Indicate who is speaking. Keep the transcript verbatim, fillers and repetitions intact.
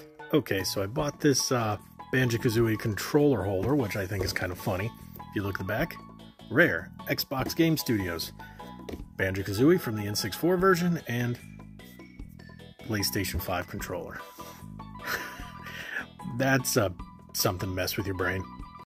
Speaker 1: Okay, so I bought this uh, Banjo Kazooie controller holder, which I think is kind of funny. If you look at the back, Rare, Xbox Game Studios, Banjo Kazooie from the N sixty-four version, and PlayStation five controller. That's uh, something to mess with your brain.